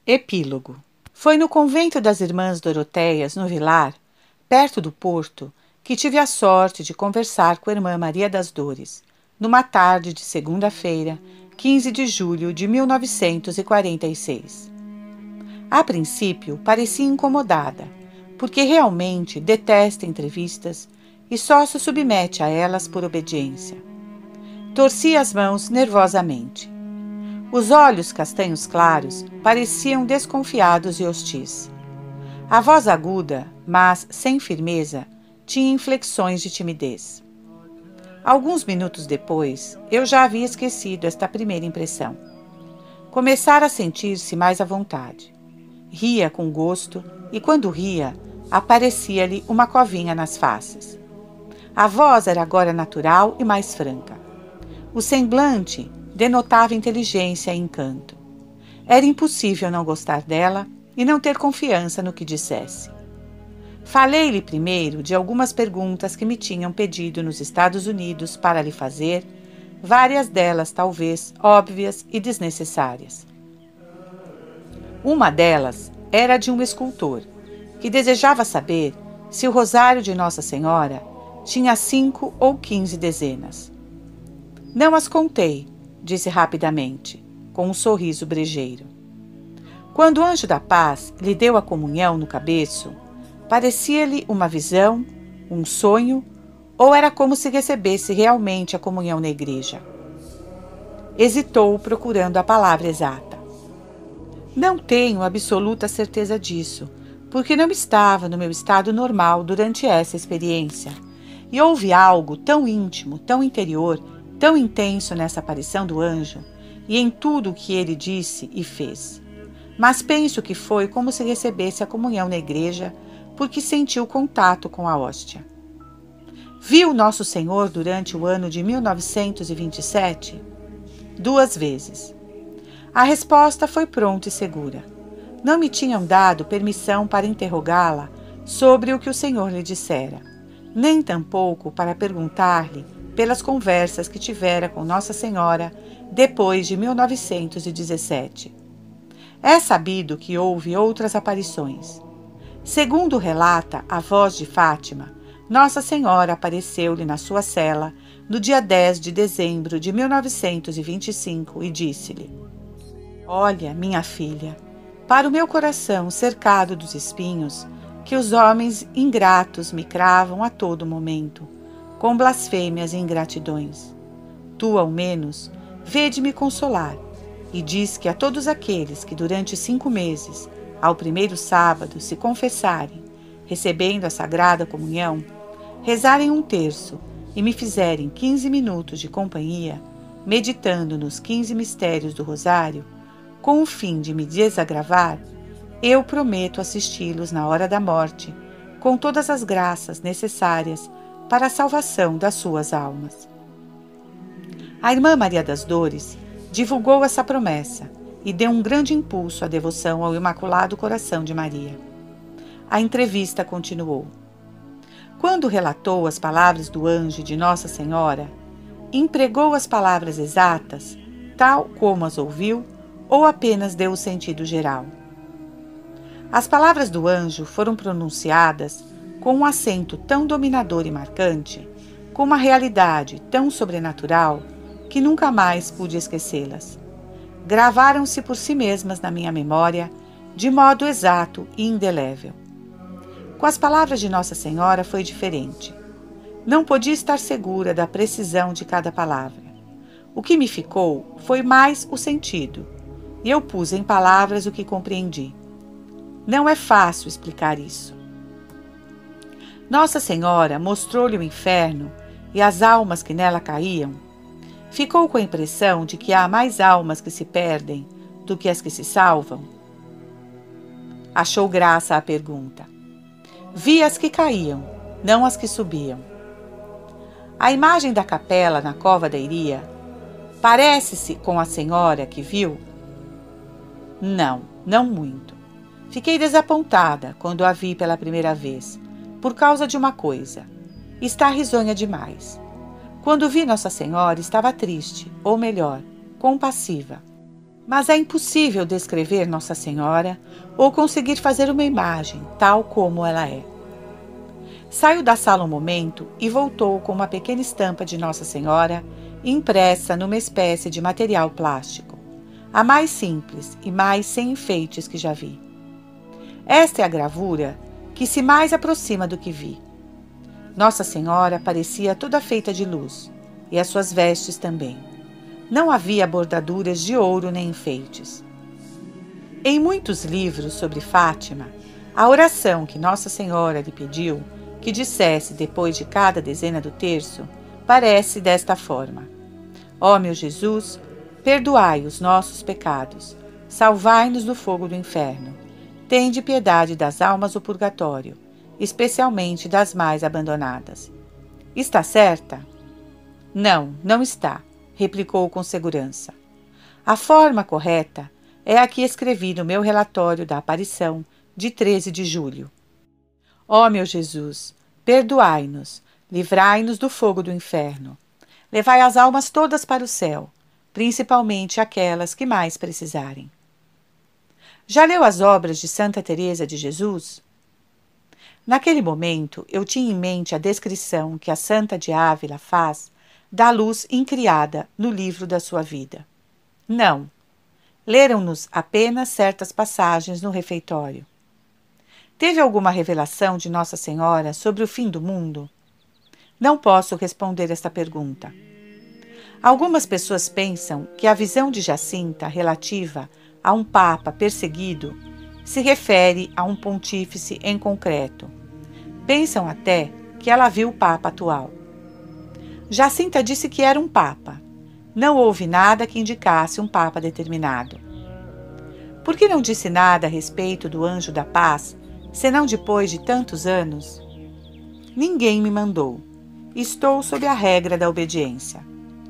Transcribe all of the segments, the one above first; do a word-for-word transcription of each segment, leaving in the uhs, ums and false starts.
Epílogo. Foi no convento das Irmãs Doroteias, no Vilar, perto do porto, que tive a sorte de conversar com a irmã Maria das Dores, numa tarde de segunda-feira, quinze de julho de mil novecentos e quarenta e seis. A princípio, parecia incomodada, porque realmente detesta entrevistas e só se submete a elas por obediência. Torcia as mãos nervosamente. Os olhos castanhos claros pareciam desconfiados e hostis. A voz aguda, mas sem firmeza, tinha inflexões de timidez. Alguns minutos depois, eu já havia esquecido esta primeira impressão. Começara a sentir-se mais à vontade. Ria com gosto e, quando ria, aparecia-lhe uma covinha nas faces. A voz era agora natural e mais franca. O semblante denotava inteligência e encanto. Era impossível não gostar dela e não ter confiança no que dissesse. Falei-lhe primeiro de algumas perguntas que me tinham pedido nos Estados Unidos para lhe fazer, várias delas talvez óbvias e desnecessárias. Uma delas era de um escultor, que desejava saber se o rosário de Nossa Senhora tinha cinco ou quinze dezenas. Não as contei, disse rapidamente, com um sorriso brejeiro. Quando o anjo da paz lhe deu a comunhão no cabeço, parecia-lhe uma visão, um sonho, ou era como se recebesse realmente a comunhão na igreja? Hesitou, procurando a palavra exata. Não tenho absoluta certeza disso, porque não estava no meu estado normal durante essa experiência, e houve algo tão íntimo, tão interior, tão intenso nessa aparição do anjo e em tudo o que ele disse e fez. Mas penso que foi como se recebesse a comunhão na igreja, porque sentiu contato com a hóstia. Viu Nosso Senhor durante o ano de mil novecentos e vinte e sete? Duas vezes. A resposta foi pronta e segura. Não me tinham dado permissão para interrogá-la sobre o que o Senhor lhe dissera, nem tampouco para perguntar-lhe pelas conversas que tivera com Nossa Senhora depois de mil novecentos e dezessete. É sabido que houve outras aparições. Segundo relata a voz de Fátima, Nossa Senhora apareceu-lhe na sua cela no dia dez de dezembro de mil novecentos e vinte e cinco e disse-lhe: Olha, minha filha, para o meu coração cercado dos espinhos, que os homens ingratos me cravam a todo momento, com blasfêmias e ingratidões. Tu, ao menos, vê de me consolar, e diz que a todos aqueles que durante cinco meses, ao primeiro sábado, se confessarem, recebendo a Sagrada Comunhão, rezarem um terço e me fizerem quinze minutos de companhia, meditando nos quinze mistérios do Rosário, com o fim de me desagravar, eu prometo assisti-los na hora da morte, com todas as graças necessárias para a salvação das suas almas. A irmã Maria das Dores divulgou essa promessa e deu um grande impulso à devoção ao Imaculado Coração de Maria. A entrevista continuou. Quando relatou as palavras do anjo e de Nossa Senhora, empregou as palavras exatas, tal como as ouviu, ou apenas deu o sentido geral? As palavras do anjo foram pronunciadas com um acento tão dominador e marcante, com uma realidade tão sobrenatural, que nunca mais pude esquecê-las. Gravaram-se por si mesmas na minha memória, de modo exato e indelével. Com as palavras de Nossa Senhora foi diferente. Não podia estar segura da precisão de cada palavra. O que me ficou foi mais o sentido, e eu pus em palavras o que compreendi. Não é fácil explicar isso. Nossa Senhora mostrou-lhe o inferno e as almas que nela caíam. Ficou com a impressão de que há mais almas que se perdem do que as que se salvam? Achou graça à pergunta. Vi as que caíam, não as que subiam. A imagem da capela na Cova da Iria parece-se com a senhora que viu? Não, não muito. Fiquei desapontada quando a vi pela primeira vez, por causa de uma coisa. Está risonha demais. Quando vi Nossa Senhora, estava triste, ou melhor, compassiva. Mas é impossível descrever Nossa Senhora ou conseguir fazer uma imagem tal como ela é. Saiu da sala um momento e voltou com uma pequena estampa de Nossa Senhora impressa numa espécie de material plástico, a mais simples e mais sem enfeites que já vi. Esta é a gravura que se mais aproxima do que vi. Nossa Senhora parecia toda feita de luz, e as suas vestes também. Não havia bordaduras de ouro nem enfeites. Em muitos livros sobre Fátima, a oração que Nossa Senhora lhe pediu que dissesse depois de cada dezena do terço parece desta forma: Ó meu Jesus, perdoai os nossos pecados, salvai-nos do fogo do inferno, tende piedade das almas do purgatório, especialmente das mais abandonadas. Está certa? Não, não está, replicou com segurança. A forma correta é a que escrevi no meu relatório da aparição de treze de julho. Ó meu Jesus, perdoai-nos, livrai-nos do fogo do inferno. Levai as almas todas para o céu, principalmente aquelas que mais precisarem. Já leu as obras de Santa Teresa de Jesus? Naquele momento, eu tinha em mente a descrição que a Santa de Ávila faz da luz incriada no livro da sua vida. Não. Leram-nos apenas certas passagens no refeitório. Teve alguma revelação de Nossa Senhora sobre o fim do mundo? Não posso responder esta pergunta. Algumas pessoas pensam que a visão de Jacinta relativa a um papa perseguido se refere a um pontífice em concreto. Pensam até que ela viu o papa atual. Jacinta disse que era um papa. Não houve nada que indicasse um papa determinado. Por que não disse nada a respeito do anjo da paz, senão depois de tantos anos? Ninguém me mandou. Estou sob a regra da obediência.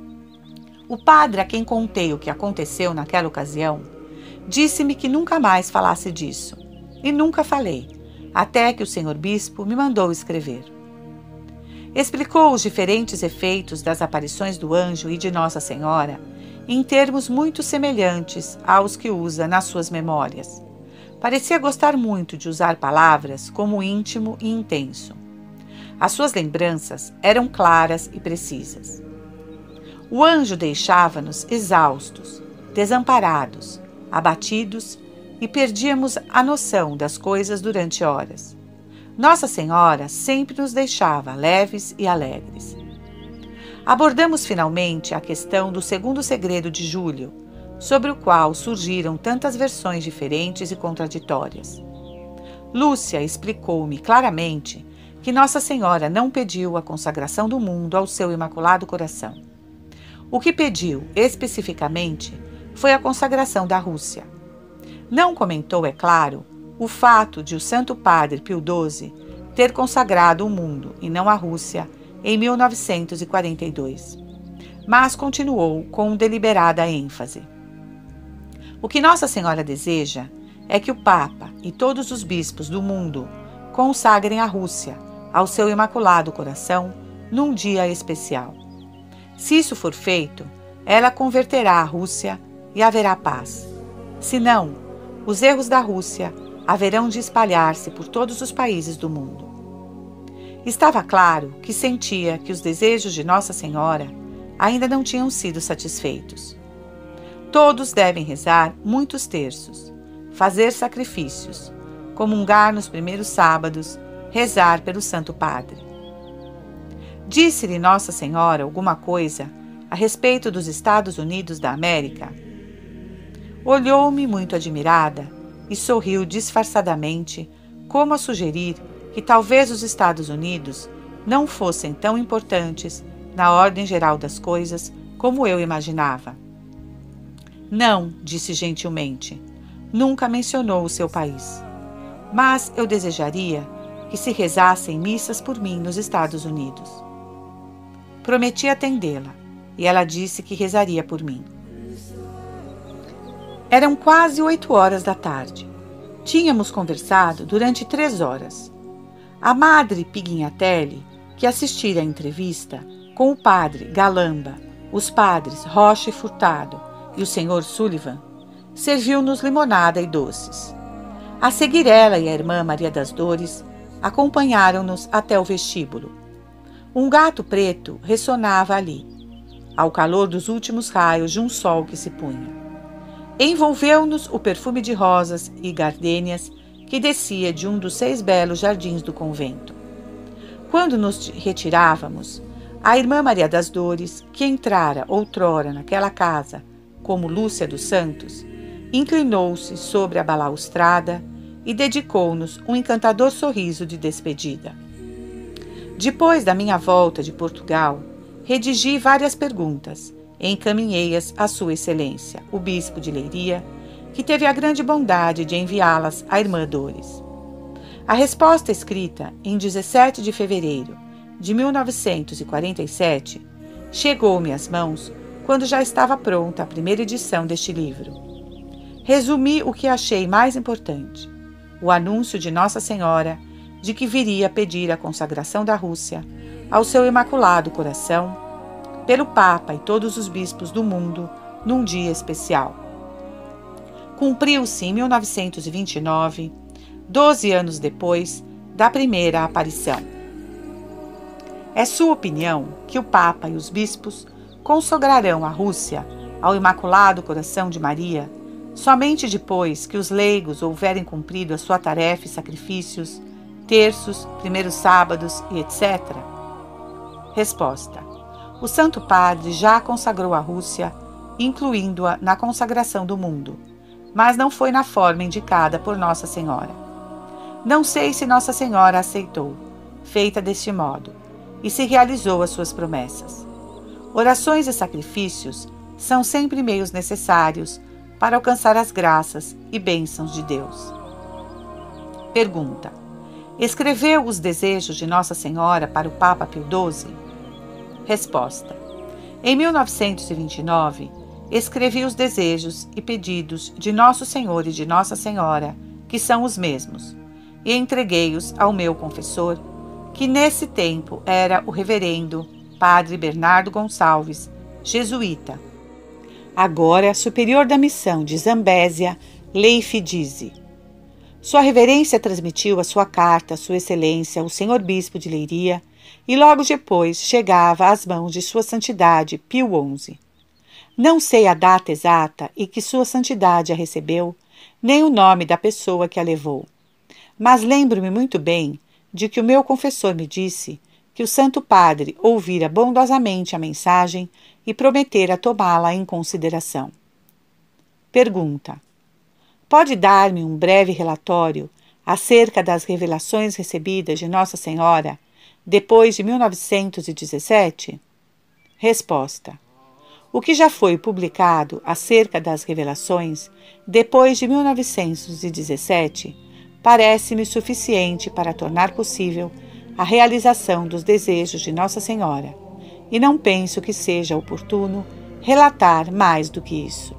O padre a quem contei o que aconteceu naquela ocasião disse-me que nunca mais falasse disso. E nunca falei, até que o senhor bispo me mandou escrever. Explicou os diferentes efeitos das aparições do anjo e de Nossa Senhora em termos muito semelhantes aos que usa nas suas memórias. Parecia gostar muito de usar palavras como íntimo e intenso. As suas lembranças eram claras e precisas. O anjo deixava-nos exaustos, desamparados, abatidos e perdíamos a noção das coisas durante horas. Nossa Senhora sempre nos deixava leves e alegres. Abordamos finalmente a questão do segundo segredo de Júlio, sobre o qual surgiram tantas versões diferentes e contraditórias. Lúcia explicou-me claramente que Nossa Senhora não pediu a consagração do mundo ao seu Imaculado Coração. O que pediu, especificamente, foi a consagração da Rússia. Não comentou, é claro, o fato de o Santo Padre Pio doze ter consagrado o mundo, e não a Rússia, em mil novecentos e quarenta e dois. Mas continuou com deliberada ênfase. O que Nossa Senhora deseja é que o Papa e todos os bispos do mundo consagrem a Rússia ao seu Imaculado Coração num dia especial. Se isso for feito, ela converterá a Rússia e haverá paz. Se não, os erros da Rússia haverão de espalhar-se por todos os países do mundo. Estava claro que sentia que os desejos de Nossa Senhora ainda não tinham sido satisfeitos. Todos devem rezar muitos terços, fazer sacrifícios, comungar nos primeiros sábados, rezar pelo Santo Padre. Disse-lhe Nossa Senhora alguma coisa a respeito dos Estados Unidos da América? Olhou-me muito admirada e sorriu disfarçadamente, como a sugerir que talvez os Estados Unidos não fossem tão importantes na ordem geral das coisas como eu imaginava. Não, disse gentilmente, nunca mencionou o seu país. Mas eu desejaria que se rezassem missas por mim nos Estados Unidos. Prometi atendê-la, e ela disse que rezaria por mim. Eram quase oito horas da tarde. Tínhamos conversado durante três horas. A madre Pignatelli, que assistira à entrevista, com o padre Galamba, os padres Rocha e Furtado e o senhor Sullivan, serviu-nos limonada e doces. A seguir, ela e a irmã Maria das Dores acompanharam-nos até o vestíbulo. Um gato preto ressonava ali, ao calor dos últimos raios de um sol que se punha. Envolveu-nos o perfume de rosas e gardênias que descia de um dos seis belos jardins do convento. Quando nos retirávamos, a irmã Maria das Dores, que entrara outrora naquela casa como Lúcia dos Santos, inclinou-se sobre a balaustrada e dedicou-nos um encantador sorriso de despedida. Depois da minha volta de Portugal, redigi várias perguntas e encaminhei-as à Sua Excelência, o Bispo de Leiria, que teve a grande bondade de enviá-las à irmã Dores. A resposta escrita em dezessete de fevereiro de mil novecentos e quarenta e sete chegou-me às mãos quando já estava pronta a primeira edição deste livro. Resumi o que achei mais importante: o anúncio de Nossa Senhora de que viria pedir a consagração da Rússia ao seu Imaculado Coração pelo Papa e todos os bispos do mundo num dia especial. Cumpriu-se em mil novecentos e vinte e nove, doze anos depois da primeira aparição. É sua opinião que o Papa e os bispos consagrarão a Rússia ao Imaculado Coração de Maria somente depois que os leigos houverem cumprido a sua tarefa e sacrifícios, terços, primeiros sábados e etcétera? Resposta: o Santo Padre já consagrou a Rússia, incluindo-a na consagração do mundo, mas não foi na forma indicada por Nossa Senhora. Não sei se Nossa Senhora aceitou, feita deste modo, e se realizou as suas promessas. Orações e sacrifícios são sempre meios necessários para alcançar as graças e bênçãos de Deus. Pergunta: escreveu os desejos de Nossa Senhora para o Papa Pio doze? Resposta: em mil novecentos e vinte e nove, escrevi os desejos e pedidos de Nosso Senhor e de Nossa Senhora, que são os mesmos, e entreguei-os ao meu confessor, que nesse tempo era o reverendo Padre Bernardo Gonçalves, jesuíta, agora superior da missão de Zambésia, Leifidise. Sua Reverência transmitiu a sua carta à Sua Excelência, o Senhor Bispo de Leiria, e logo depois chegava às mãos de Sua Santidade Pio onze. Não sei a data exata em que Sua Santidade a recebeu, nem o nome da pessoa que a levou. Mas lembro-me muito bem de que o meu confessor me disse que o Santo Padre ouvira bondosamente a mensagem e prometera tomá-la em consideração. Pergunta: pode dar-me um breve relatório acerca das revelações recebidas de Nossa Senhora depois de mil novecentos e dezessete? Resposta: o que já foi publicado acerca das revelações depois de mil novecentos e dezessete parece-me suficiente para tornar possível a realização dos desejos de Nossa Senhora, e não penso que seja oportuno relatar mais do que isso.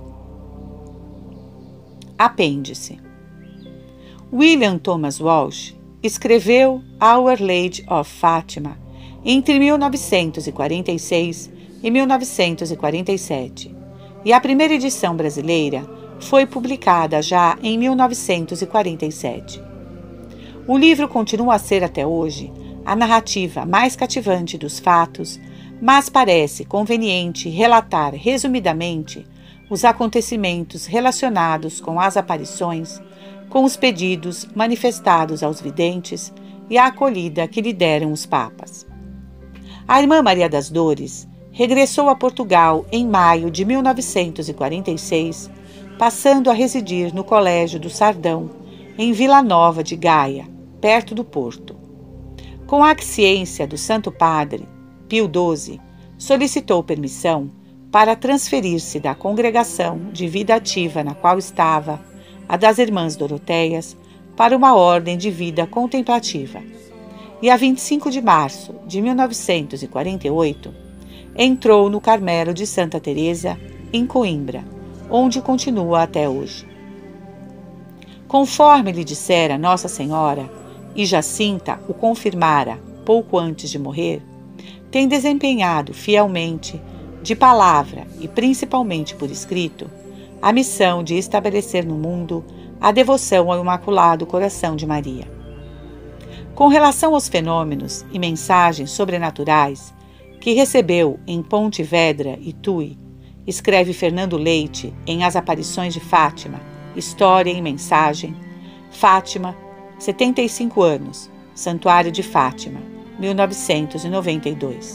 Apêndice. William Thomas Walsh escreveu Our Lady of Fatima entre mil novecentos e quarenta e seis e mil novecentos e quarenta e sete, e a primeira edição brasileira foi publicada já em mil novecentos e quarenta e sete. O livro continua a ser até hoje a narrativa mais cativante dos fatos, mas parece conveniente relatar resumidamente os acontecimentos relacionados com as aparições, com os pedidos manifestados aos videntes e a acolhida que lhe deram os papas. A irmã Maria das Dores regressou a Portugal em maio de mil novecentos e quarenta e seis, passando a residir no Colégio do Sardão, em Vila Nova de Gaia, perto do Porto. Com a aquiescência do Santo Padre, Pio doze solicitou permissão para transferir-se da congregação de vida ativa na qual estava, a das Irmãs Doroteias, para uma ordem de vida contemplativa. E a vinte e cinco de março de mil novecentos e quarenta e oito, entrou no Carmelo de Santa Teresa, em Coimbra, onde continua até hoje. Conforme lhe dissera Nossa Senhora, e Jacinta o confirmara pouco antes de morrer, tem desempenhado fielmente, de palavra e principalmente por escrito, a missão de estabelecer no mundo a devoção ao Imaculado Coração de Maria. Com relação aos fenômenos e mensagens sobrenaturais que recebeu em Pontevedra e Tui, escreve Fernando Leite em As Aparições de Fátima, História e Mensagem, Fátima, setenta e cinco anos, Santuário de Fátima, mil novecentos e noventa e dois.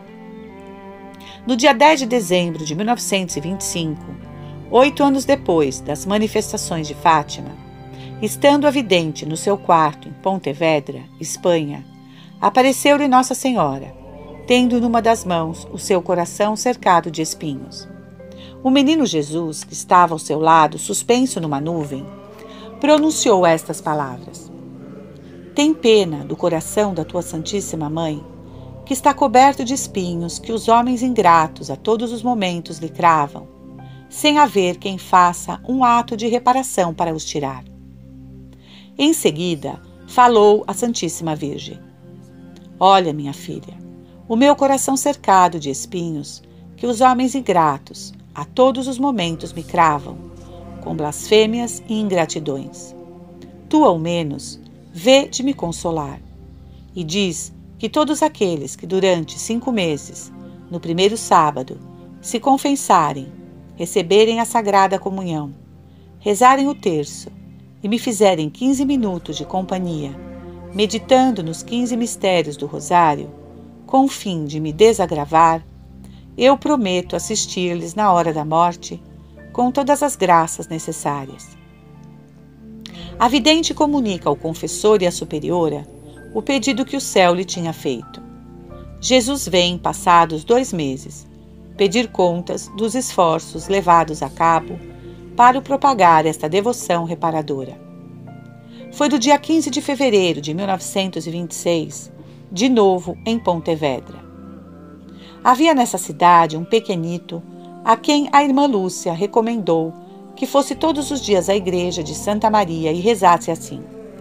No dia dez de dezembro de mil novecentos e vinte e cinco, oito anos depois das manifestações de Fátima, estando a vidente no seu quarto em Pontevedra, Espanha, apareceu-lhe Nossa Senhora, tendo numa das mãos o seu coração cercado de espinhos. O menino Jesus, que estava ao seu lado, suspenso numa nuvem, pronunciou estas palavras: Tem pena do coração da tua Santíssima Mãe, que está coberto de espinhos que os homens ingratos a todos os momentos lhe cravam, sem haver quem faça um ato de reparação para os tirar. Em seguida, falou a Santíssima Virgem: Olha, minha filha, o meu coração cercado de espinhos, que os homens ingratos a todos os momentos me cravam, com blasfêmias e ingratidões. Tu, ao menos, vê de me consolar, e diz que todos aqueles que durante cinco meses, no primeiro sábado, se confessarem, receberem a Sagrada Comunhão, rezarem o terço e me fizerem quinze minutos de companhia, meditando nos quinze mistérios do Rosário, com o fim de me desagravar, eu prometo assistir-lhes na hora da morte com todas as graças necessárias. A vidente comunica ao confessor e à superiora o pedido que o céu lhe tinha feito. Jesus vem, passados dois meses, pedir contas dos esforços levados a cabo para o propagar esta devoção reparadora. Foi do dia quinze de fevereiro de mil novecentos e vinte e seis, de novo em Pontevedra. Havia nessa cidade um pequenito a quem a irmã Lúcia recomendou que fosse todos os dias à igreja de Santa Maria e rezasse assim: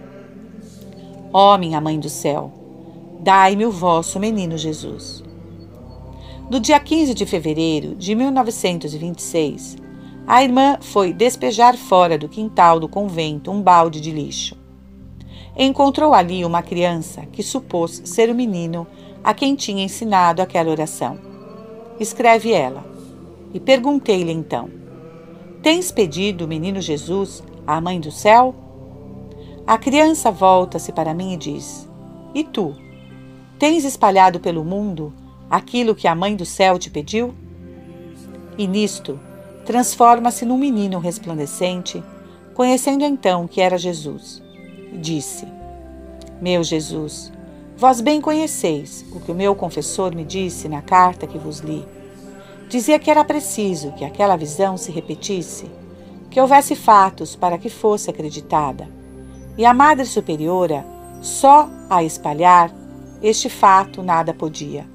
Ó minha Mãe do Céu, dai-me o vosso menino Jesus. No dia quinze de fevereiro de mil novecentos e vinte e seis, a irmã foi despejar fora do quintal do convento um balde de lixo. Encontrou ali uma criança que supôs ser o menino a quem tinha ensinado aquela oração. Escreve ela: E perguntei-lhe então: Tens pedido o menino Jesus à Mãe do Céu? A criança volta-se para mim e diz: E tu? Tens espalhado pelo mundo aquilo que a Mãe do Céu te pediu? E nisto transforma-se num menino resplandecente, conhecendo então que era Jesus. Disse: Meu Jesus, vós bem conheceis o que o meu confessor me disse na carta que vos li. Dizia que era preciso que aquela visão se repetisse, que houvesse fatos para que fosse acreditada, e a Madre Superiora, só a espalhar, este fato nada podia.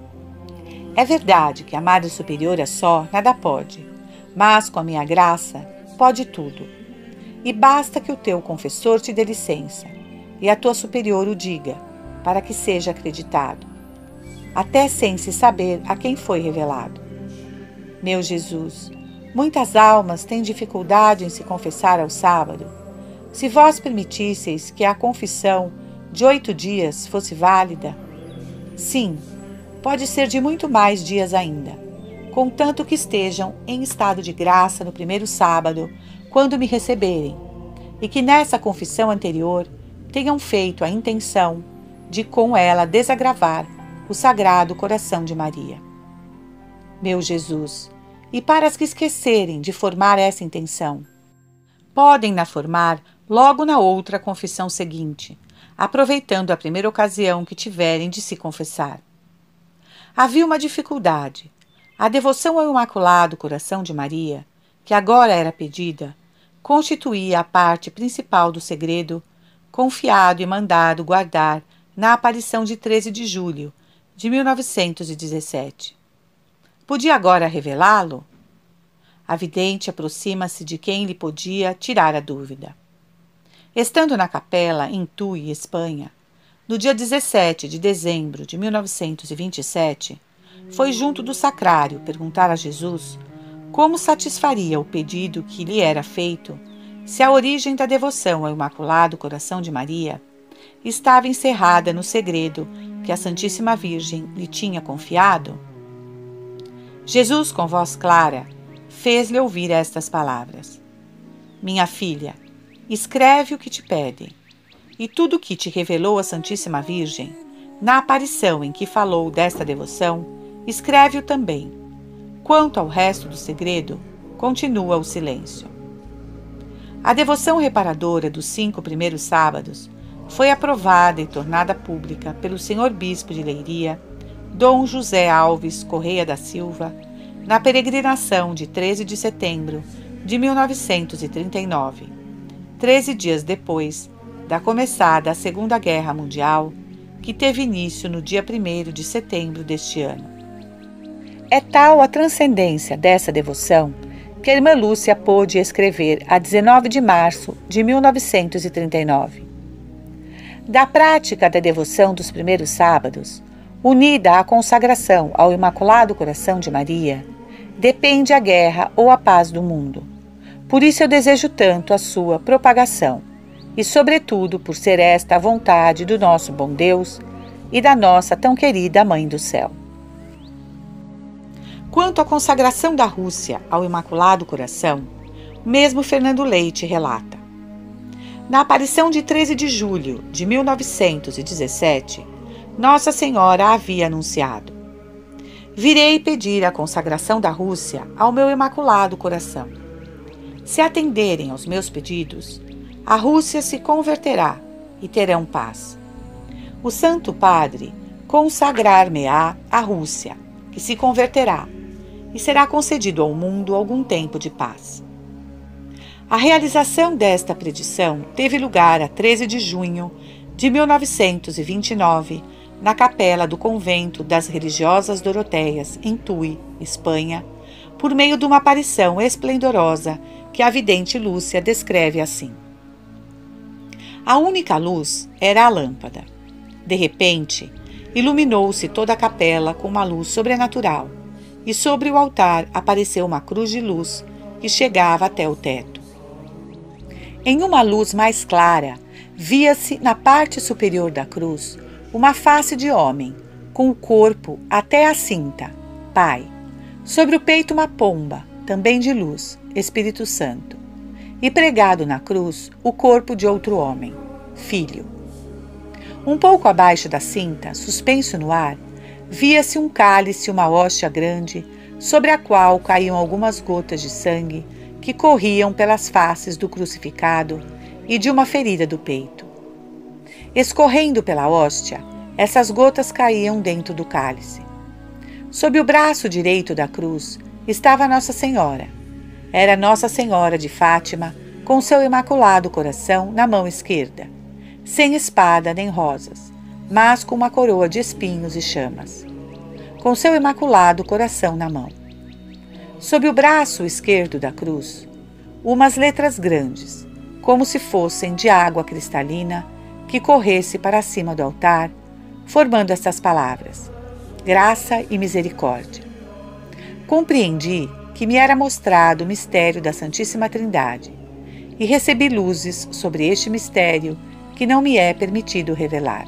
É verdade que a Madre Superiora só nada pode, mas com a minha graça pode tudo. E basta que o teu confessor te dê licença, e a tua superior o diga, para que seja acreditado, até sem se saber a quem foi revelado. Meu Jesus, muitas almas têm dificuldade em se confessar ao sábado. Se vós permitisseis que a confissão de oito dias fosse válida, sim, pode ser de muito mais dias ainda, contanto que estejam em estado de graça no primeiro sábado, quando me receberem, e que nessa confissão anterior tenham feito a intenção de com ela desagravar o Sagrado Coração de Maria. Meu Jesus, e para as que esquecerem de formar essa intenção, podem-na formar logo na outra confissão seguinte, aproveitando a primeira ocasião que tiverem de se confessar. Havia uma dificuldade. A devoção ao Imaculado Coração de Maria, que agora era pedida, constituía a parte principal do segredo, confiado e mandado guardar na aparição de treze de julho de mil novecentos e dezessete. Podia agora revelá-lo? A vidente aproxima-se de quem lhe podia tirar a dúvida. Estando na capela em Tui, Espanha, no dia dezessete de dezembro de mil novecentos e vinte e sete, foi junto do sacrário perguntar a Jesus como satisfaria o pedido que lhe era feito se a origem da devoção ao Imaculado Coração de Maria estava encerrada no segredo que a Santíssima Virgem lhe tinha confiado? Jesus, com voz clara, fez-lhe ouvir estas palavras: Minha filha, escreve o que te pedem, e tudo o que te revelou a Santíssima Virgem, na aparição em que falou desta devoção, escreve-o também. Quanto ao resto do segredo, continua o silêncio. A devoção reparadora dos cinco primeiros sábados foi aprovada e tornada pública pelo senhor Bispo de Leiria, Dom José Alves Correia da Silva, na peregrinação de treze de setembro de mil novecentos e trinta e nove, treze dias depois da começada a Segunda Guerra Mundial, que teve início no dia primeiro de setembro deste ano. É tal a transcendência dessa devoção que a irmã Lúcia pôde escrever a dezenove de março de mil novecentos e trinta e nove. Da prática da devoção dos primeiros sábados, unida à consagração ao Imaculado Coração de Maria, depende a guerra ou a paz do mundo. Por isso eu desejo tanto a sua propagação, e sobretudo por ser esta a vontade do nosso bom Deus e da nossa tão querida Mãe do Céu. Quanto à consagração da Rússia ao Imaculado Coração, mesmo Fernando Leite relata: na aparição de treze de julho de mil novecentos e dezessete, Nossa Senhora havia anunciado: Virei pedir a consagração da Rússia ao meu Imaculado Coração. Se atenderem aos meus pedidos, a Rússia se converterá e terão paz. O Santo Padre consagrar-me-á a Rússia, que se converterá, e será concedido ao mundo algum tempo de paz. A realização desta predição teve lugar a treze de junho de mil novecentos e vinte e nove, na capela do convento das religiosas Doroteias, em Tui, Espanha, por meio de uma aparição esplendorosa que a vidente Lúcia descreve assim. A única luz era a lâmpada. De repente, iluminou-se toda a capela com uma luz sobrenatural, e sobre o altar apareceu uma cruz de luz que chegava até o teto. Em uma luz mais clara, via-se na parte superior da cruz uma face de homem, com o corpo até a cinta, Pai. Sobre o peito uma pomba, também de luz, Espírito Santo. E pregado na cruz o corpo de outro homem, Filho. Um pouco abaixo da cinta, suspenso no ar, via-se um cálice e uma hóstia grande, sobre a qual caíam algumas gotas de sangue que corriam pelas faces do crucificado e de uma ferida do peito. Escorrendo pela hóstia, essas gotas caíam dentro do cálice. Sob o braço direito da cruz estava Nossa Senhora. Era Nossa Senhora de Fátima, com seu Imaculado Coração na mão esquerda, sem espada nem rosas, mas com uma coroa de espinhos e chamas, com seu Imaculado Coração na mão. Sob o braço esquerdo da cruz, umas letras grandes, como se fossem de água cristalina, que corresse para cima do altar, formando estas palavras: graça e misericórdia. Compreendi que me era mostrado o mistério da Santíssima Trindade, e recebi luzes sobre este mistério que não me é permitido revelar.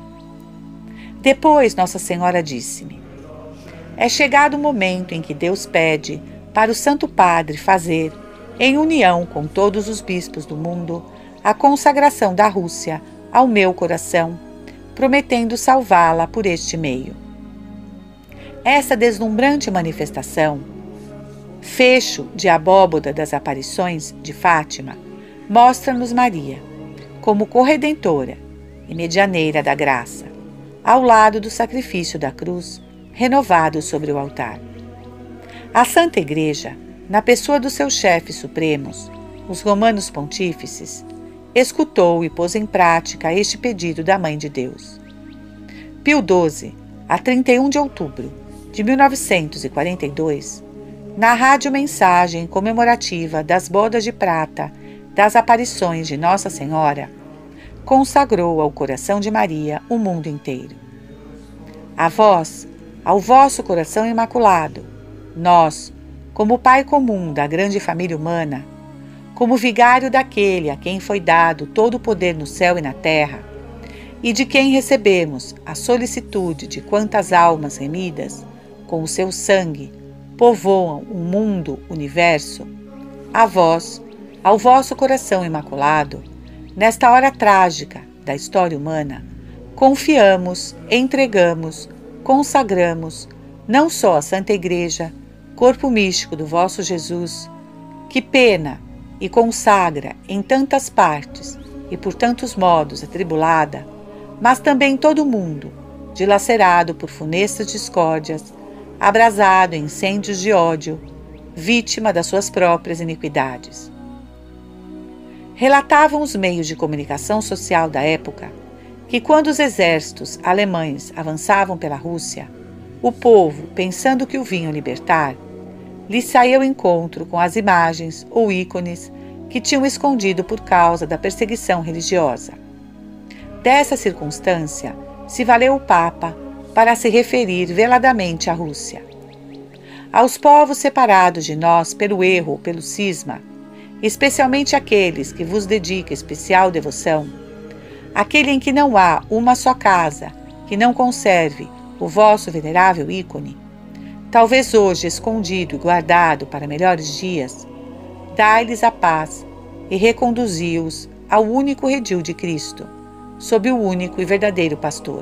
Depois Nossa Senhora disse-me: é chegado o momento em que Deus pede para o Santo Padre fazer, em união com todos os bispos do mundo, a consagração da Rússia ao meu coração, prometendo salvá-la por este meio. Essa deslumbrante manifestação, fecho de abóboda das aparições de Fátima, mostra-nos Maria como corredentora e medianeira da graça, ao lado do sacrifício da cruz renovado sobre o altar. A Santa Igreja, na pessoa dos seus chefes supremos, os romanos pontífices, escutou e pôs em prática este pedido da Mãe de Deus. Pio doze, a trinta e um de outubro de mil novecentos e quarenta e dois, na rádio-mensagem comemorativa das bodas de prata das aparições de Nossa Senhora, consagrou ao coração de Maria o mundo inteiro. A vós, ao vosso coração imaculado, nós, como pai comum da grande família humana, como vigário daquele a quem foi dado todo o poder no céu e na terra, e de quem recebemos a solicitude de quantas almas remidas, com o seu sangue, povoam o mundo, universo, a vós, ao vosso coração imaculado, nesta hora trágica da história humana, confiamos, entregamos, consagramos, não só a Santa Igreja, corpo místico do vosso Jesus, que pena e consagra em tantas partes e por tantos modos atribulada, mas também todo o mundo, dilacerado por funestas discórdias, abrasado em incêndios de ódio, vítima das suas próprias iniquidades. Relatavam os meios de comunicação social da época que, quando os exércitos alemães avançavam pela Rússia, o povo, pensando que o vinham libertar, lhes saía ao encontro com as imagens ou ícones que tinham escondido por causa da perseguição religiosa. Dessa circunstância se valeu o Papa para se referir veladamente à Rússia. Aos povos separados de nós pelo erro ou pelo cisma, especialmente aqueles que vos dedica especial devoção, aquele em que não há uma só casa que não conserve o vosso venerável ícone, talvez hoje escondido e guardado para melhores dias, dai-lhes a paz e reconduzi-os ao único redil de Cristo, sob o único e verdadeiro pastor.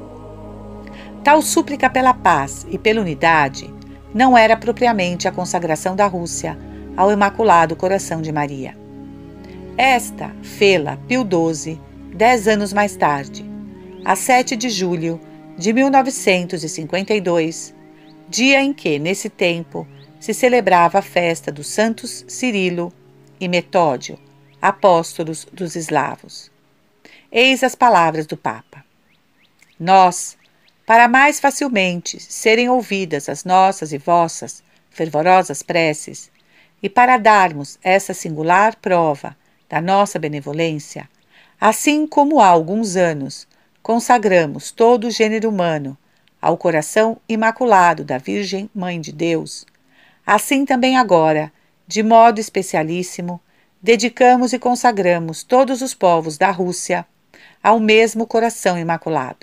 Tal súplica pela paz e pela unidade não era propriamente a consagração da Rússia ao Imaculado Coração de Maria. Esta fê-la Pio doze, dez anos mais tarde, a sete de julho de mil novecentos e cinquenta e dois, dia em que, nesse tempo, se celebrava a festa dos santos Cirilo e Metódio, apóstolos dos eslavos. Eis as palavras do Papa. Nós, para mais facilmente serem ouvidas as nossas e vossas fervorosas preces, e para darmos essa singular prova da nossa benevolência, assim como há alguns anos consagramos todo o gênero humano ao coração imaculado da Virgem Mãe de Deus, assim também agora, de modo especialíssimo, dedicamos e consagramos todos os povos da Rússia ao mesmo coração imaculado.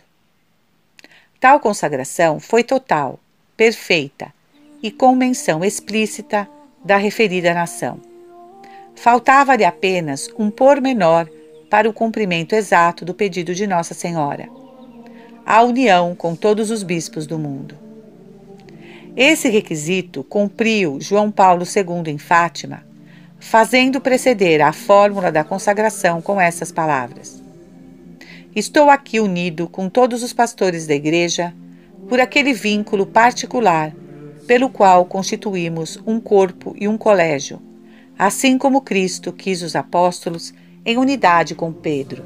Tal consagração foi total, perfeita e com menção explícita da referida nação. Faltava-lhe apenas um pormenor para o cumprimento exato do pedido de Nossa Senhora: a união com todos os bispos do mundo. Esse requisito cumpriu João Paulo segundo em Fátima, fazendo preceder a fórmula da consagração com essas palavras: estou aqui unido com todos os pastores da Igreja por aquele vínculo particular pelo qual constituímos um corpo e um colégio, assim como Cristo quis os apóstolos em unidade com Pedro.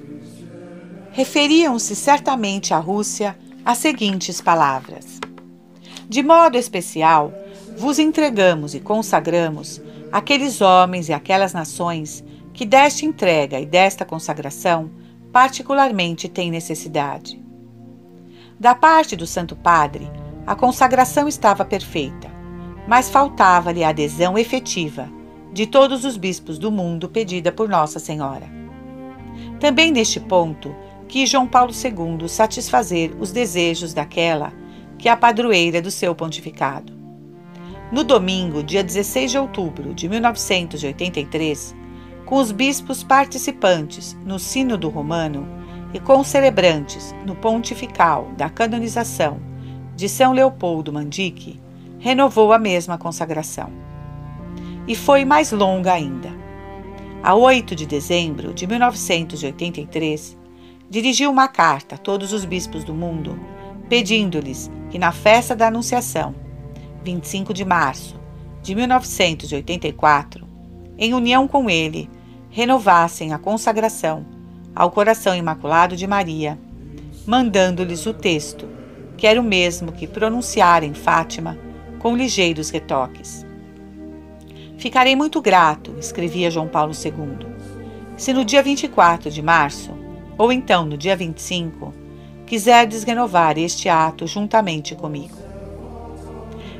Referiam-se certamente à Rússia as seguintes palavras: de modo especial, vos entregamos e consagramos aqueles homens e aquelas nações que desta entrega e desta consagração particularmente têm necessidade. Da parte do Santo Padre, a consagração estava perfeita, mas faltava-lhe a adesão efetiva de todos os bispos do mundo pedida por Nossa Senhora. Também neste ponto, quis João Paulo segundo satisfazer os desejos daquela que é a padroeira do seu pontificado. No domingo, dia dezesseis de outubro de mil novecentos e oitenta e três, com os bispos participantes no Sínodo Romano e com os celebrantes no pontifical da canonização de São Leopoldo Mandique, renovou a mesma consagração. E foi mais longa ainda. A oito de dezembro de mil novecentos e oitenta e três, dirigiu uma carta a todos os bispos do mundo, pedindo-lhes que na festa da Anunciação, vinte e cinco de março de mil novecentos e oitenta e quatro, em união com ele, renovassem a consagração ao Coração Imaculado de Maria, mandando-lhes o texto, que era o mesmo que pronunciara em Fátima, com ligeiros retoques. Ficarei muito grato, escrevia João Paulo segundo, se no dia vinte e quatro de março, ou então no dia vinte e cinco, quiserdes renovar este ato juntamente comigo.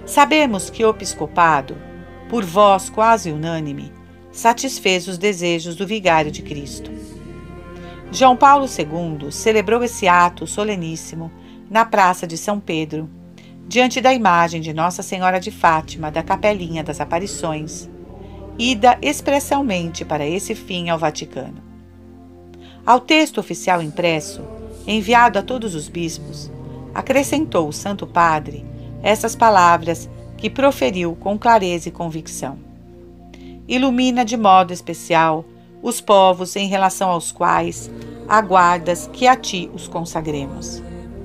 Sabemos que o episcopado, por voz quase unânime, satisfez os desejos do vigário de Cristo. João Paulo segundo celebrou esse ato soleníssimo na Praça de São Pedro, diante da imagem de Nossa Senhora de Fátima da Capelinha das Aparições, ida expressamente para esse fim ao Vaticano. Ao texto oficial impresso, enviado a todos os bispos, acrescentou o Santo Padre essas palavras que proferiu com clareza e convicção: ilumina de modo especial os povos em relação aos quais aguardas que a ti os consagremos.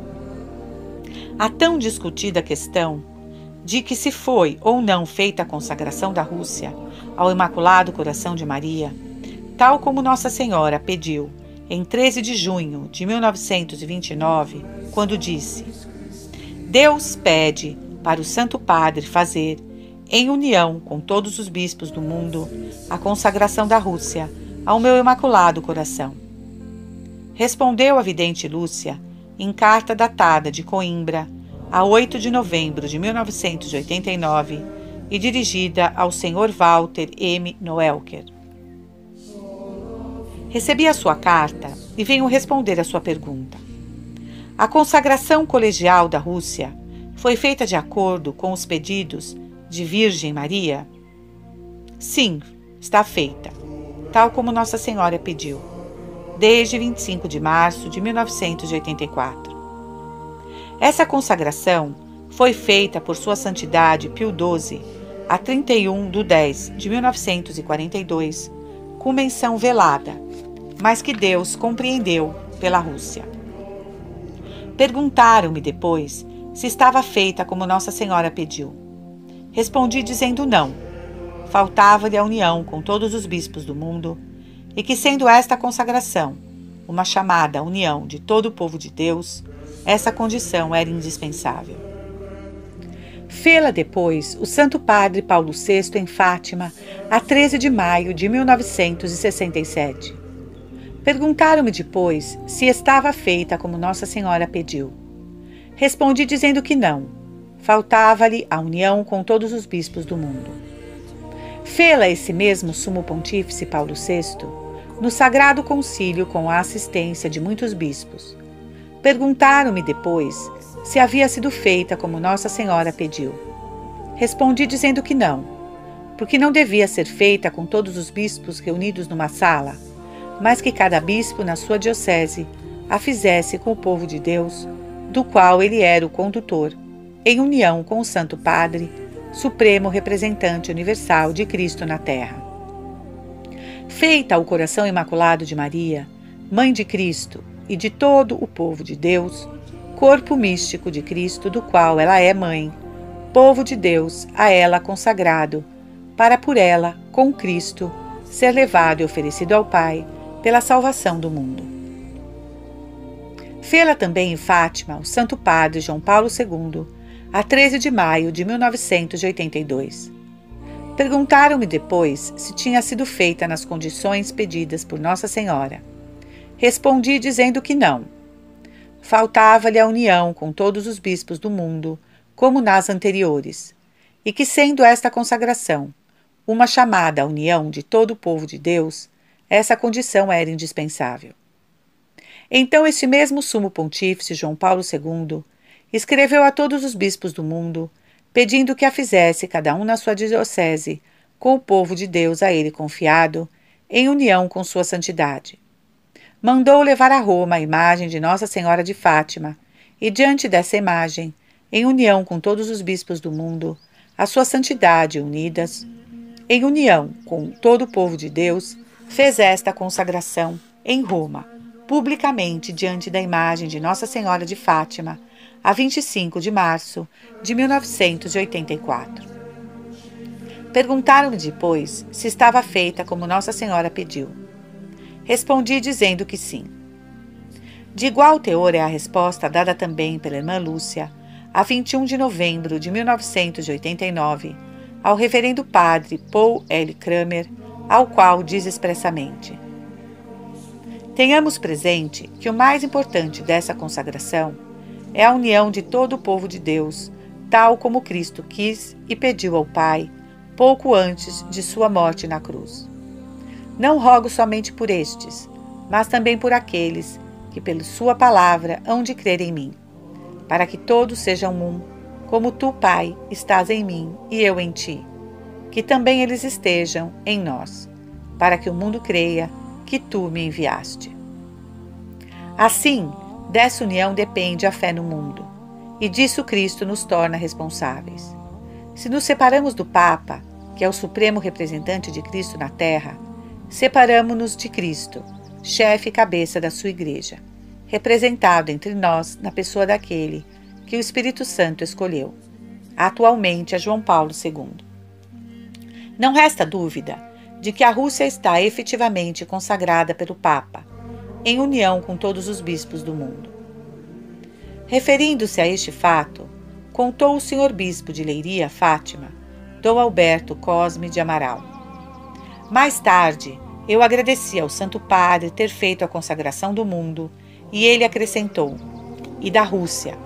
A tão discutida questão de que se foi ou não feita a consagração da Rússia ao Imaculado Coração de Maria, tal como Nossa Senhora pediu em treze de junho de mil novecentos e vinte e nove, quando disse: Deus pede para o Santo Padre fazer, em união com todos os bispos do mundo, a consagração da Rússia ao meu Imaculado Coração. Respondeu a vidente Lúcia em carta datada de Coimbra, a oito de novembro de mil novecentos e oitenta e nove, e dirigida ao senhor Walter M. Noelker. Recebi a sua carta e venho responder a sua pergunta. A consagração colegial da Rússia foi feita de acordo com os pedidos de Virgem Maria? Sim, está feita, tal como Nossa Senhora pediu, desde vinte e cinco de março de mil novecentos e oitenta e quatro. Essa consagração foi feita por Sua Santidade Pio doze a trinta e um de dez de mil novecentos e quarenta e dois, com menção velada, mas que Deus compreendeu pela Rússia. Perguntaram-me depois se estava feita como Nossa Senhora pediu. Respondi dizendo não. Faltava-lhe a união com todos os bispos do mundo, e que, sendo esta a consagração uma chamada união de todo o povo de Deus, essa condição era indispensável. Fê-la depois o Santo Padre Paulo sexto em Fátima, a treze de maio de mil novecentos e sessenta e sete. Perguntaram-me depois se estava feita como Nossa Senhora pediu. Respondi dizendo que não. Faltava-lhe a união com todos os bispos do mundo. Fê-la esse mesmo Sumo Pontífice Paulo sexto no Sagrado Concílio com a assistência de muitos bispos. Perguntaram-me depois se havia sido feita como Nossa Senhora pediu. Respondi dizendo que não, porque não devia ser feita com todos os bispos reunidos numa sala, mas que cada bispo na sua diocese a fizesse com o povo de Deus, do qual ele era o condutor, em união com o Santo Padre, Supremo Representante Universal de Cristo na Terra. Feita ao Coração Imaculado de Maria, Mãe de Cristo e de todo o povo de Deus, corpo místico de Cristo, do qual ela é mãe, povo de Deus a ela consagrado, para por ela, com Cristo, ser levado e oferecido ao Pai pela salvação do mundo. Fê-la também em Fátima o Santo Padre João Paulo segundo, a treze de maio de mil novecentos e oitenta e dois. Perguntaram-me depois se tinha sido feita nas condições pedidas por Nossa Senhora. Respondi dizendo que não. Faltava-lhe a união com todos os bispos do mundo, como nas anteriores, e que, sendo esta consagração uma chamada à união de todo o povo de Deus, essa condição era indispensável. Então este mesmo Sumo Pontífice João Paulo segundo escreveu a todos os bispos do mundo, pedindo que a fizesse cada um na sua diocese, com o povo de Deus a ele confiado, em união com sua santidade. Mandou levar a Roma a imagem de Nossa Senhora de Fátima, e diante dessa imagem, em união com todos os bispos do mundo, a sua santidade unidas, em união com todo o povo de Deus, fez esta consagração em Roma, publicamente diante da imagem de Nossa Senhora de Fátima, a vinte e cinco de março de mil novecentos e oitenta e quatro. Perguntaram-me depois se estava feita como Nossa Senhora pediu. Respondi dizendo que sim. De igual teor é a resposta dada também pela irmã Lúcia, a vinte e um de novembro de mil novecentos e oitenta e nove, ao reverendo padre Paul L. Kramer, ao qual diz expressamente: tenhamos presente que o mais importante dessa consagração é a união de todo o povo de Deus tal como Cristo quis e pediu ao Pai, pouco antes de sua morte na cruz. Não rogo somente por estes, mas também por aqueles que, pela sua palavra, hão de crer em mim, para que todos sejam um, como tu, Pai, estás em mim e eu em ti, que também eles estejam em nós, para que o mundo creia que tu me enviaste. Assim, dessa união depende a fé no mundo, e disso Cristo nos torna responsáveis. Se nos separamos do Papa, que é o supremo representante de Cristo na Terra, separamo-nos de Cristo, chefe e cabeça da sua Igreja, representado entre nós na pessoa daquele que o Espírito Santo escolheu, atualmente a João Paulo segundo. Não resta dúvida de que a Rússia está efetivamente consagrada pelo Papa, em união com todos os bispos do mundo. Referindo-se a este fato, contou o senhor bispo de Leiria, Fátima, Dom Alberto Cosme de Amaral. Mais tarde, eu agradeci ao Santo Padre ter feito a consagração do mundo, e ele acrescentou, e da Rússia.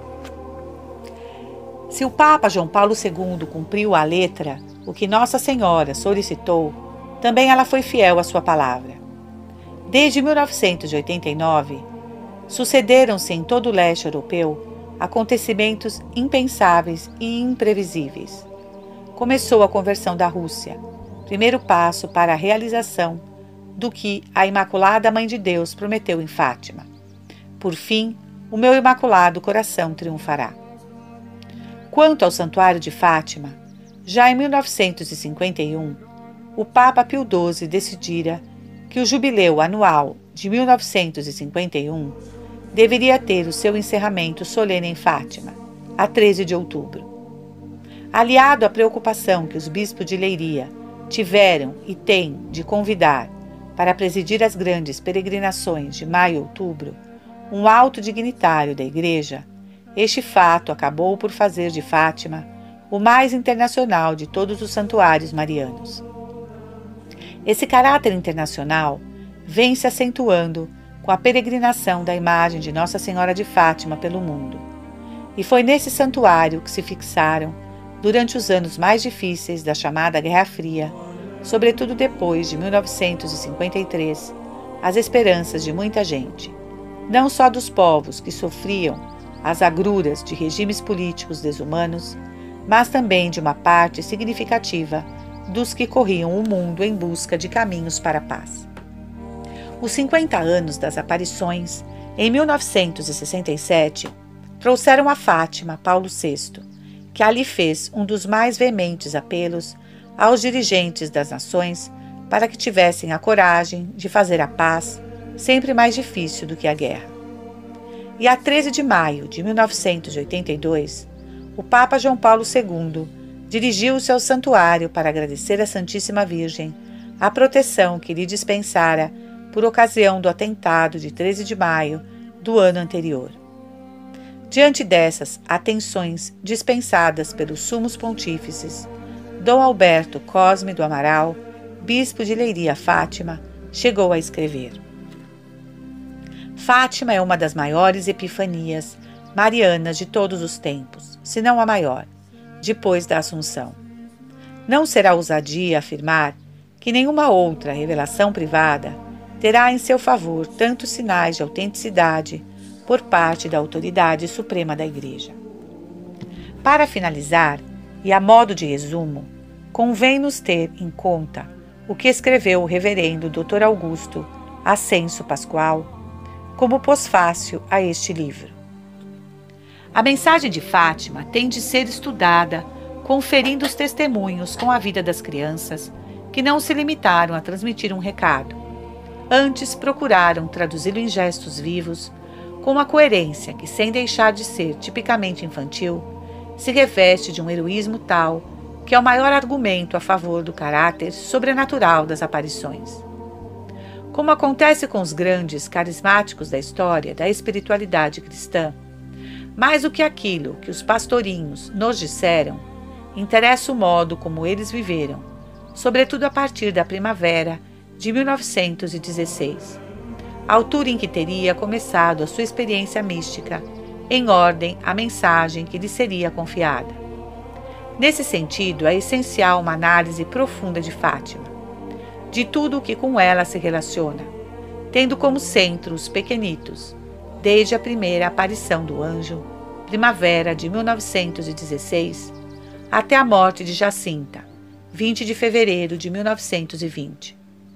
Se o Papa João Paulo segundo cumpriu à letra o que Nossa Senhora solicitou, também ela foi fiel à sua palavra. Desde mil novecentos e oitenta e nove, sucederam-se em todo o leste europeu acontecimentos impensáveis e imprevisíveis. Começou a conversão da Rússia, primeiro passo para a realização do que a Imaculada Mãe de Deus prometeu em Fátima. Por fim, o meu Imaculado Coração triunfará. Quanto ao Santuário de Fátima, já em mil novecentos e cinquenta e um, o Papa Pio doze decidira que o jubileu anual de mil novecentos e cinquenta e um deveria ter o seu encerramento solene em Fátima, a treze de outubro. Aliado à preocupação que os bispos de Leiria tiveram e têm de convidar para presidir as grandes peregrinações de maio e outubro um alto dignitário da Igreja, este fato acabou por fazer de Fátima o mais internacional de todos os santuários marianos. Esse caráter internacional vem se acentuando com a peregrinação da imagem de Nossa Senhora de Fátima pelo mundo. E foi nesse santuário que se fixaram, durante os anos mais difíceis da chamada Guerra Fria, sobretudo depois de mil novecentos e cinquenta e três, as esperanças de muita gente, não só dos povos que sofriam as agruras de regimes políticos desumanos, mas também de uma parte significativa dos que corriam o mundo em busca de caminhos para a paz. Os cinquenta anos das aparições, em mil novecentos e sessenta e sete, trouxeram a Fátima Paulo sexto, que ali fez um dos mais veementes apelos aos dirigentes das nações para que tivessem a coragem de fazer a paz, sempre mais difícil do que a guerra. E a treze de maio de mil novecentos e oitenta e dois, o Papa João Paulo segundo dirigiu-se ao santuário para agradecer à Santíssima Virgem a proteção que lhe dispensara por ocasião do atentado de treze de maio do ano anterior. Diante dessas atenções dispensadas pelos sumos pontífices, Dom Alberto Cosme do Amaral, bispo de Leiria Fátima, chegou a escrever: Fátima é uma das maiores epifanias marianas de todos os tempos, se não a maior, depois da Assunção. Não será ousadia afirmar que nenhuma outra revelação privada terá em seu favor tantos sinais de autenticidade por parte da autoridade suprema da Igreja. Para finalizar, e a modo de resumo, convém-nos ter em conta o que escreveu o reverendo doutor Augusto Ascenso Pascoal como pós-fácil a este livro. A mensagem de Fátima tem de ser estudada conferindo os testemunhos com a vida das crianças que não se limitaram a transmitir um recado. Antes procuraram traduzi-lo em gestos vivos, com uma coerência que, sem deixar de ser tipicamente infantil, se reveste de um heroísmo tal que é o maior argumento a favor do caráter sobrenatural das aparições. Como acontece com os grandes carismáticos da história da espiritualidade cristã, mais do que aquilo que os pastorinhos nos disseram, interessa o modo como eles viveram, sobretudo a partir da primavera de mil novecentos e dezesseis, altura em que teria começado a sua experiência mística, em ordem à mensagem que lhe seria confiada. Nesse sentido, é essencial uma análise profunda de Fátima, de tudo o que com ela se relaciona, tendo como centro os pequenitos, desde a primeira aparição do anjo, primavera de mil novecentos e dezesseis, até a morte de Jacinta, vinte de fevereiro de mil novecentos e vinte.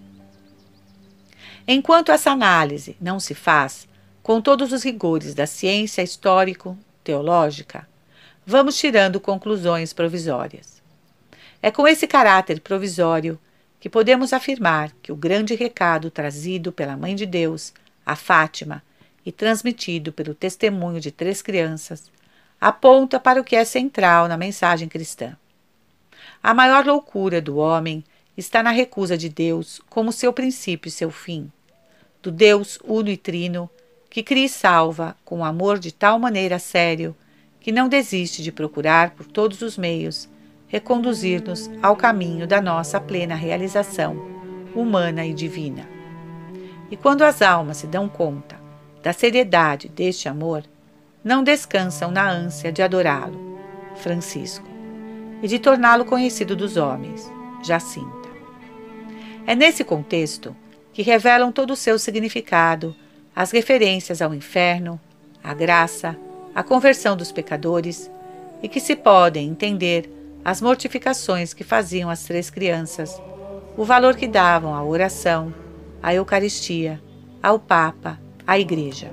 Enquanto essa análise não se faz com todos os rigores da ciência histórico-teológica, vamos tirando conclusões provisórias. É com esse caráter provisório que podemos afirmar que o grande recado trazido pela Mãe de Deus a Fátima e transmitido pelo testemunho de três crianças aponta para o que é central na mensagem cristã. A maior loucura do homem está na recusa de Deus como seu princípio e seu fim, do Deus uno e trino que cria e salva com amor de tal maneira sério que não desiste de procurar por todos os meios reconduzir-nos ao caminho da nossa plena realização humana e divina. E quando as almas se dão conta da seriedade deste amor, não descansam na ânsia de adorá-lo, Francisco, e de torná-lo conhecido dos homens, Jacinta. É nesse contexto que revelam todo o seu significado as referências ao inferno, à graça, à conversão dos pecadores, e que se podem entender as mortificações que faziam as três crianças, o valor que davam à oração, à Eucaristia, ao Papa, à Igreja.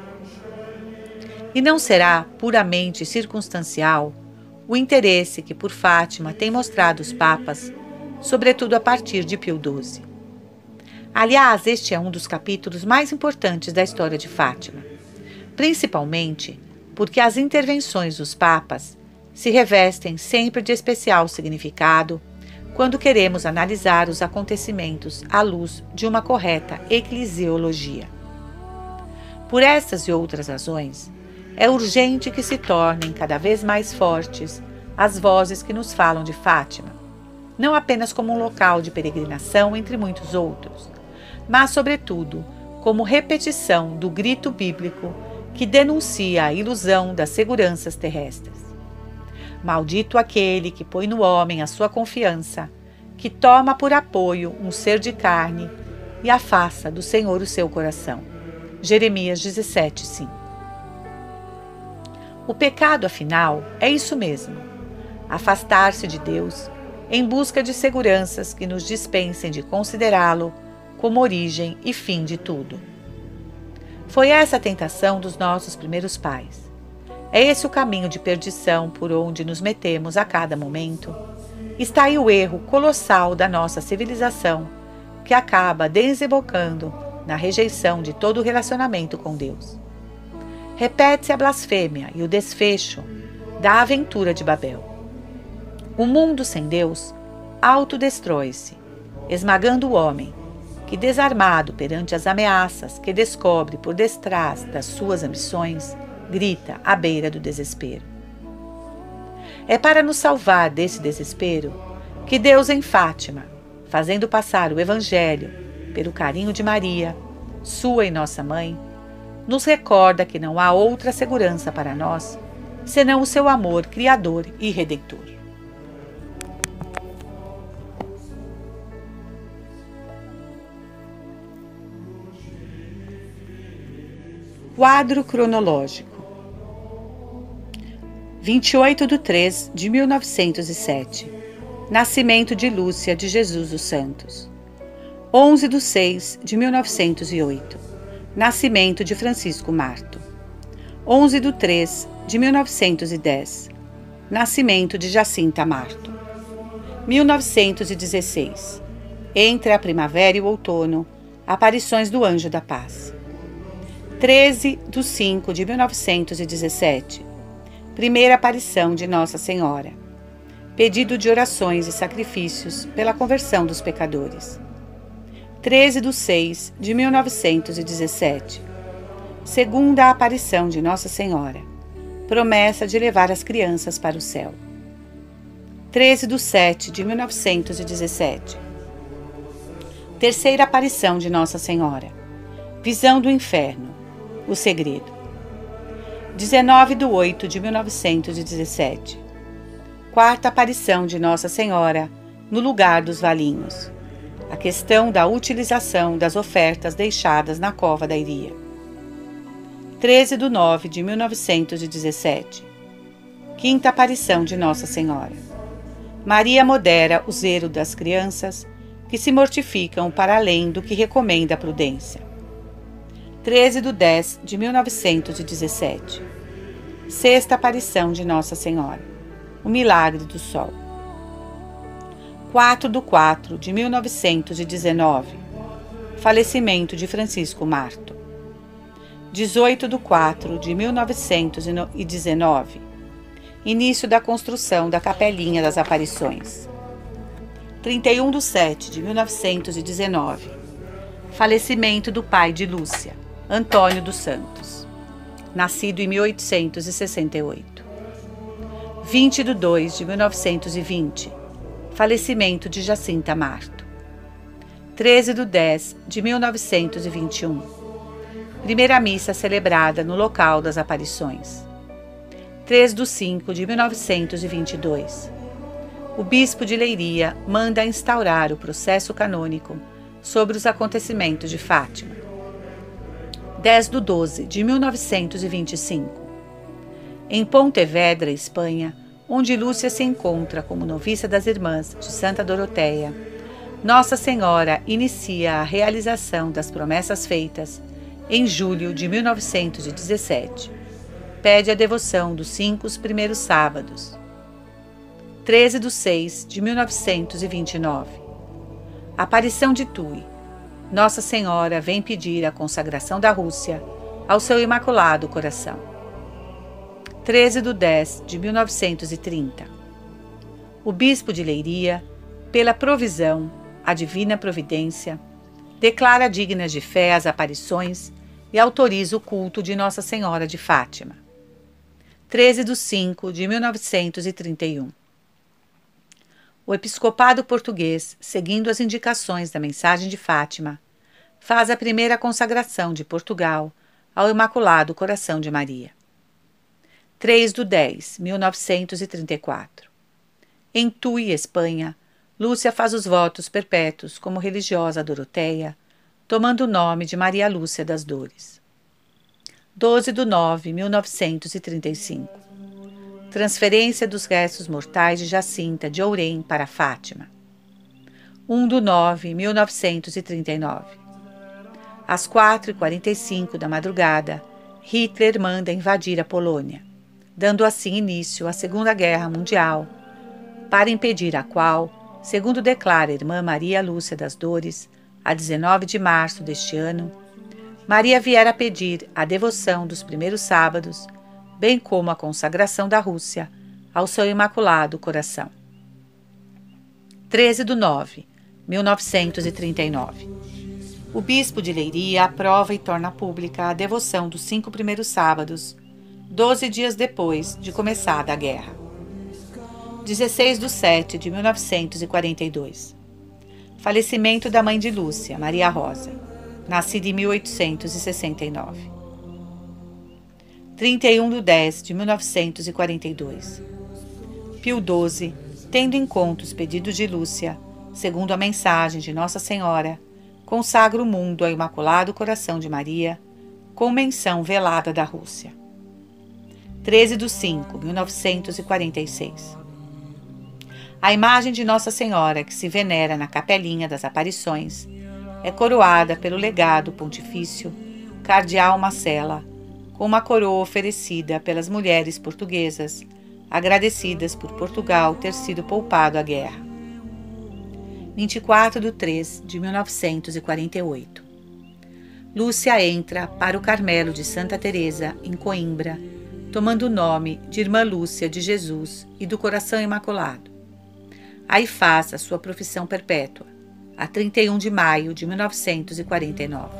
E não será puramente circunstancial o interesse que por Fátima têm mostrado os papas, sobretudo a partir de Pio doze. Aliás, este é um dos capítulos mais importantes da história de Fátima, principalmente porque as intervenções dos papas se revestem sempre de especial significado quando queremos analisar os acontecimentos à luz de uma correta eclesiologia. Por estas e outras razões, é urgente que se tornem cada vez mais fortes as vozes que nos falam de Fátima, não apenas como um local de peregrinação entre muitos outros, mas, sobretudo, como repetição do grito bíblico que denuncia a ilusão das seguranças terrestres. Maldito aquele que põe no homem a sua confiança, que toma por apoio um ser de carne e afasta do Senhor o seu coração. Jeremias dezessete, cinco. O pecado, afinal, é isso mesmo: afastar-se de Deus em busca de seguranças que nos dispensem de considerá-lo como origem e fim de tudo. Foi essa a tentação dos nossos primeiros pais. É esse o caminho de perdição por onde nos metemos a cada momento. Está aí o erro colossal da nossa civilização, que acaba desembocando na rejeição de todo relacionamento com Deus. Repete-se a blasfêmia e o desfecho da aventura de Babel. O mundo sem Deus autodestrói-se, esmagando o homem, que, desarmado perante as ameaças que descobre por detrás das suas ambições, grita à beira do desespero. É para nos salvar desse desespero que Deus, em Fátima, fazendo passar o Evangelho pelo carinho de Maria, sua e nossa mãe, nos recorda que não há outra segurança para nós senão o seu amor criador e redentor. Quadro cronológico. vinte e oito de três de mil novecentos e sete. Nascimento de Lúcia de Jesus dos Santos. onze de seis de mil novecentos e oito. Nascimento de Francisco Marto. onze de três de mil novecentos e dez. Nascimento de Jacinta Marto. mil novecentos e dezesseis. Entre a primavera e o outono, aparições do Anjo da Paz. treze de cinco de mil novecentos e dezessete. Primeira aparição de Nossa Senhora. Pedido de orações e sacrifícios pela conversão dos pecadores. treze de seis de mil novecentos e dezessete. Segunda aparição de Nossa Senhora. Promessa de levar as crianças para o céu. treze de sete de mil novecentos e dezessete. Terceira aparição de Nossa Senhora. Visão do inferno. O segredo. dezenove de oito de mil novecentos e dezessete. Quarta aparição de Nossa Senhora no lugar dos valinhos. A questão da utilização das ofertas deixadas na cova da Iria. treze de nove de mil novecentos e dezessete. Quinta aparição de Nossa Senhora. Maria modera o zelo das crianças que se mortificam para além do que recomenda a prudência. treze de dez de mil novecentos e dezessete. Sexta aparição de Nossa Senhora. O milagre do sol. quatro de quatro de mil novecentos e dezenove. Falecimento de Francisco Marto. dezoito de quatro de mil novecentos e dezenove. Início da construção da Capelinha das Aparições. trinta e um de sete de mil novecentos e dezenove. Falecimento do pai de Lúcia, Antônio dos Santos, nascido em mil oitocentos e sessenta e oito. vinte de dois de mil novecentos e vinte. Falecimento de Jacinta Marto. treze de dez de mil novecentos e vinte e um. Primeira missa celebrada no local das aparições. três de cinco de mil novecentos e vinte e dois. O bispo de Leiria manda instaurar o processo canônico sobre os acontecimentos de Fátima. dez de doze de mil novecentos e vinte e cinco. Em Pontevedra, Espanha, onde Lúcia se encontra como noviça das Irmãs de Santa Doroteia, Nossa Senhora inicia a realização das promessas feitas em julho de mil novecentos e dezessete. Pede a devoção dos cinco primeiros sábados. treze de seis de mil novecentos e vinte e nove. Aparição de Tui. Nossa Senhora vem pedir a consagração da Rússia ao seu Imaculado Coração. treze de dez de mil novecentos e trinta. O bispo de Leiria, pela provisão, a divina providência, declara dignas de fé as aparições e autoriza o culto de Nossa Senhora de Fátima. treze de cinco de mil novecentos e trinta e um. O episcopado português, seguindo as indicações da mensagem de Fátima, faz a primeira consagração de Portugal ao Imaculado Coração de Maria. três de dez de mil novecentos e trinta e quatro. Em Tui, Espanha, Lúcia faz os votos perpétuos como religiosa Doroteia, tomando o nome de Maria Lúcia das Dores. doze de nove de mil novecentos e trinta e cinco. Transferência dos restos mortais de Jacinta de Ourém para Fátima. um de nove de mil novecentos e trinta e nove. Às quatro e quarenta e cinco da madrugada, Hitler manda invadir a Polônia, dando assim início à Segunda Guerra Mundial, para impedir a qual, segundo declara a irmã Maria Lúcia das Dores, a dezenove de março deste ano, Maria viera pedir a devoção dos primeiros sábados, bem como a consagração da Rússia ao seu Imaculado Coração. treze de nove de mil novecentos e trinta e nove. O bispo de Leiria aprova e torna pública a devoção dos cinco primeiros sábados, doze dias depois de começada a guerra. dezesseis de sete de mil novecentos e quarenta e dois. Falecimento da mãe de Lúcia, Maria Rosa, nascida em mil oitocentos e sessenta e nove. trinta e um de dez de mil novecentos e quarenta e dois. Pio doze, tendo em conta os pedidos de Lúcia, segundo a mensagem de Nossa Senhora, consagra o mundo ao Imaculado Coração de Maria, com menção velada da Rússia. treze de cinco de mil novecentos e quarenta e seis. A imagem de Nossa Senhora, que se venera na Capelinha das Aparições, é coroada pelo legado pontifício Cardeal Macella, com uma coroa oferecida pelas mulheres portuguesas, agradecidas por Portugal ter sido poupado à guerra. vinte e quatro de três de mil novecentos e quarenta e oito. Lúcia entra para o Carmelo de Santa Teresa, em Coimbra, tomando o nome de Irmã Lúcia de Jesus e do Coração Imaculado. Aí faz a sua profissão perpétua, a trinta e um de maio de mil novecentos e quarenta e nove.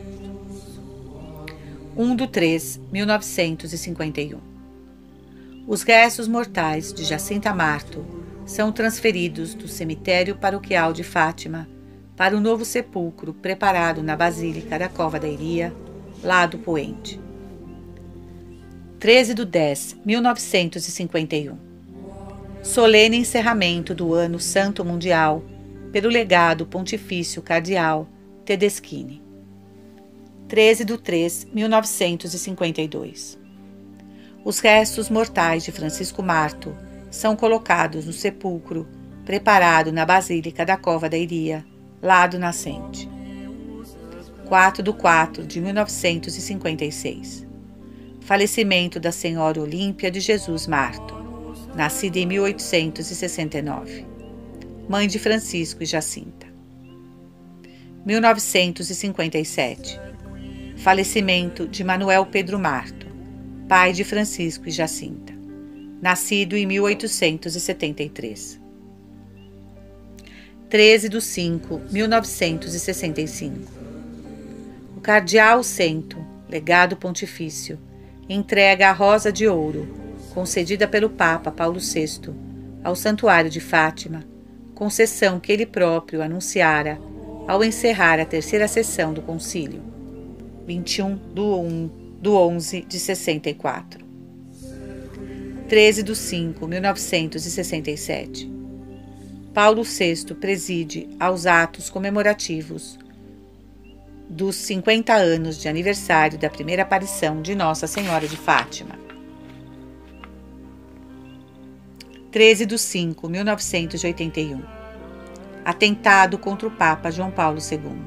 um de três de mil novecentos e cinquenta e um. Os restos mortais de Jacinta Marto são transferidos do cemitério paroquial de Fátima para o novo sepulcro preparado na Basílica da Cova da Iria, lá do Poente. treze de dez de mil novecentos e cinquenta e um. Solene encerramento do Ano Santo Mundial pelo Legado Pontifício Cardeal Tedeschini. treze de três de mil novecentos e cinquenta e dois. Os restos mortais de Francisco Marto são colocados no sepulcro preparado na Basílica da Cova da Iria, lado nascente. quatro de quatro de mil novecentos e cinquenta e seis. Falecimento da Senhora Olímpia de Jesus Marto, nascida em mil oitocentos e sessenta e nove. Mãe de Francisco e Jacinta. mil novecentos e cinquenta e sete. Falecimento de Manuel Pedro Marto, pai de Francisco e Jacinta, nascido em mil oitocentos e setenta e três. treze de cinco de mil novecentos e sessenta e cinco. O Cardeal Cento, Legado Pontifício, entrega a Rosa de Ouro, concedida pelo Papa Paulo sexto, ao Santuário de Fátima, concessão que ele próprio anunciara ao encerrar a terceira sessão do concílio, vinte e um de onze de sessenta e quatro. treze de cinco de mil novecentos e sessenta e sete. Paulo sexto preside aos atos comemorativos dos cinquenta anos de aniversário da primeira aparição de Nossa Senhora de Fátima. treze de cinco de mil novecentos e oitenta e um. Atentado contra o Papa João Paulo segundo.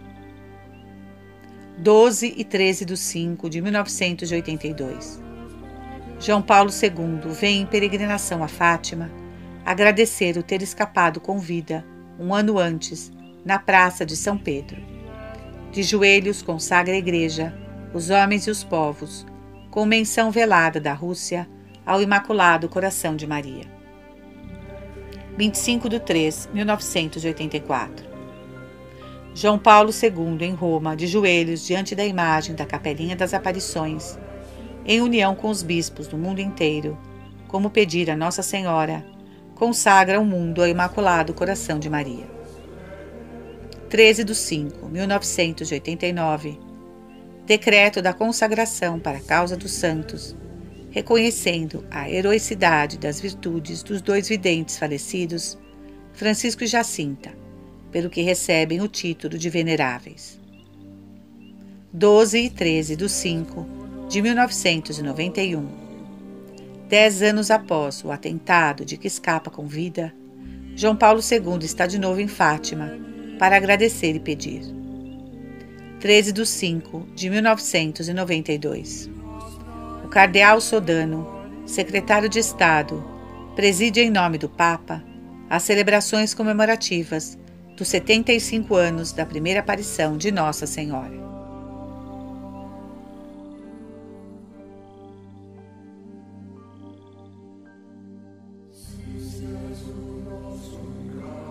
doze e treze de cinco de mil novecentos e oitenta e dois. João Paulo segundo vem em peregrinação a Fátima agradecer o ter escapado com vida, um ano antes, na Praça de São Pedro. De joelhos consagra a Igreja, os homens e os povos, com menção velada da Rússia ao Imaculado Coração de Maria. vinte e cinco de três de mil novecentos e oitenta e quatro. João Paulo segundo em Roma, de joelhos diante da imagem da Capelinha das Aparições, em união com os bispos do mundo inteiro, como pedir a Nossa Senhora, consagra o mundo ao Imaculado Coração de Maria. treze de cinco de mil novecentos e oitenta e nove. Decreto da consagração para a causa dos santos, reconhecendo a heroicidade das virtudes dos dois videntes falecidos, Francisco e Jacinta, pelo que recebem o título de veneráveis. doze e treze de cinco de mil novecentos e noventa e um. Dez anos após o atentado de que escapa com vida, João Paulo segundo está de novo em Fátima para agradecer e pedir. treze de cinco de mil novecentos e noventa e dois. O Cardeal Sodano, secretário de Estado, preside em nome do Papa as celebrações comemorativas dos setenta e cinco anos da primeira aparição de Nossa Senhora.